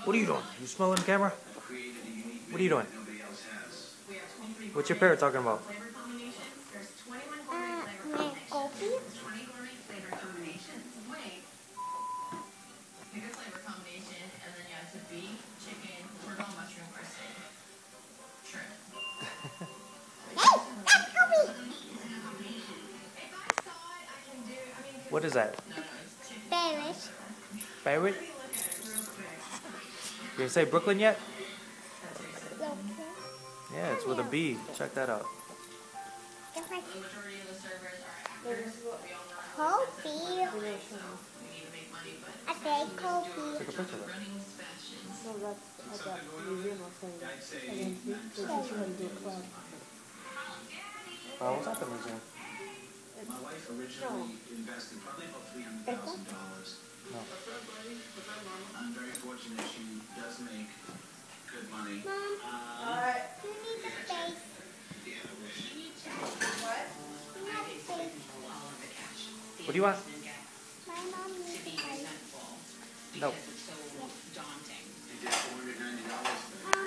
What are you doing? You smelling the camera? What are you doing? What's your parrot talking about? Coffee? What is that? Parrot. Parrot? You gonna say Brooklyn yet? Yeah, it's with a B. Check that out. Coffee. I say coffee. Take a picture of it. No, that's at the museum of science. And then they teach you how to do club. What's at the museum? My wife originally invested probably about $300,000. No. I'm very fortunate she does make good money. Mom, you need the space. Yeah, I wish. What? You need the space. What do you want? My mom needs the space. No. You did $490 for it.